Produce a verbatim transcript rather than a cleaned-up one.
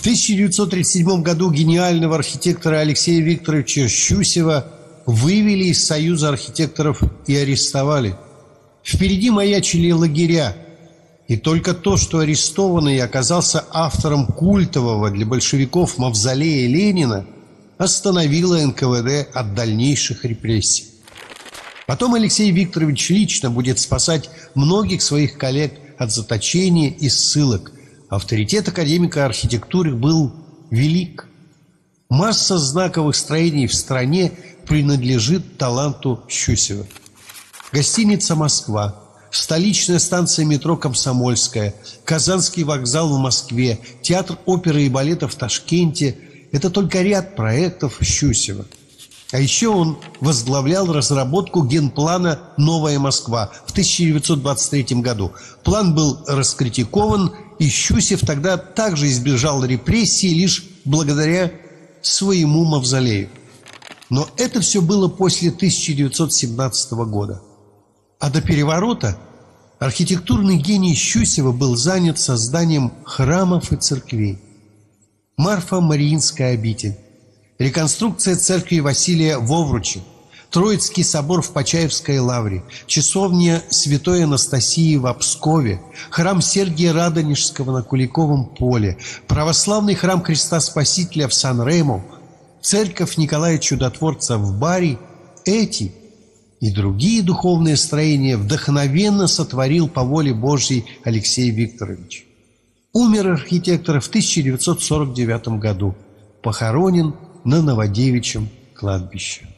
В тысяча девятьсот тридцать седьмом году гениального архитектора Алексея Викторовича Щусева вывели из Союза архитекторов и арестовали. Впереди маячили лагеря, и только то, что арестованный оказался автором культового для большевиков мавзолея Ленина, остановило эн ка вэ дэ от дальнейших репрессий. Потом Алексей Викторович лично будет спасать многих своих коллег от заточения и ссылок. Авторитет академика архитектуры был велик. Масса знаковых строений в стране принадлежит таланту Щусева. Гостиница «Москва», столичная станция метро «Комсомольская», Казанский вокзал в Москве, театр оперы и балета в Ташкенте – это только ряд проектов Щусева. А еще он возглавлял разработку генплана «Новая Москва» в тысяча девятьсот двадцать третьем году. План был раскритикован, и Щусев тогда также избежал репрессий лишь благодаря своему мавзолею. Но это все было после тысяча девятьсот семнадцатого года. А до переворота архитектурный гений Щусева был занят созданием храмов и церквей. Марфа-Мариинская обитель, реконструкция церкви Василия в Овруче, Троицкий собор в Почаевской лавре, часовня Святой Анастасии в Пскове, храм Сергия Радонежского на Куликовом поле, православный храм Христа Спасителя в Сан-Рему, церковь Николая Чудотворца в Бари – эти и другие духовные строения вдохновенно сотворил по воле Божьей Алексей Викторович. Умер архитектор в тысяча девятьсот сорок девятом году, похоронен на Новодевичьем кладбище.